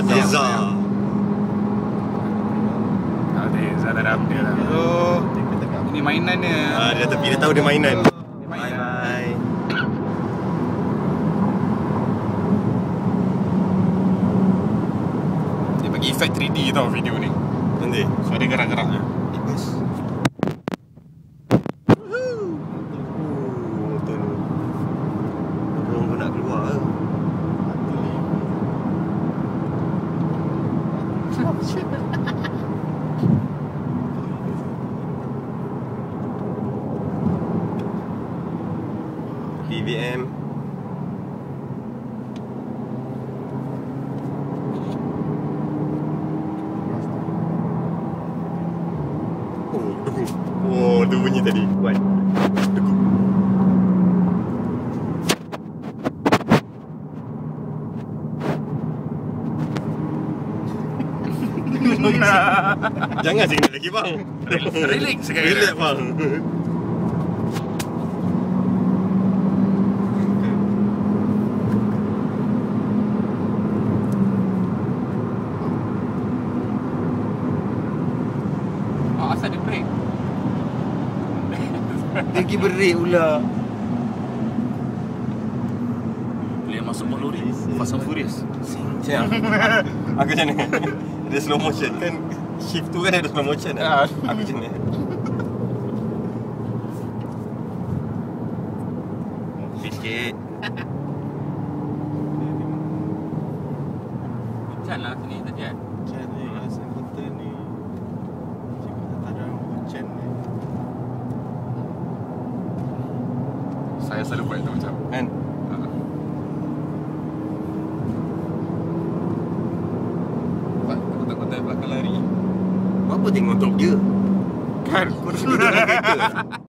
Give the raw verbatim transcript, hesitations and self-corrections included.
Reza. Ada Reza dah dalam dia lah. Oh, ini mainan dia. Ah, dia tapi dia tahu dia mainan. Dia mainan. Bye. Dia bagi efek three D tau video ni. Nanti. So ada gerak-geraknya. Bebas. Motor ni. Orang pun nak keluar ke? B B M. Oh, dukung. Oh, tu bunyi tadi. Kuat. Dukung. Jangan signal lagi bang. Relax sekali. Relax bang. Oh, asal dia break. Dia pergi break pula. Boleh masuk mode lori Fast and Furious. Siap. Aku macam mana? Dia slow motion kan. Shift tu kan ada slow motion Ah. kan? Aku macam mana? Sikit. Hujan lah sini tadi kan. Hujan ni, asal kota ni cakap tak ada hujan ni. Saya selalu buat tu macam Kan? Kota-kota belakang lari. Apa tengok top je? Kan? Kau dah duduk dalam kereta.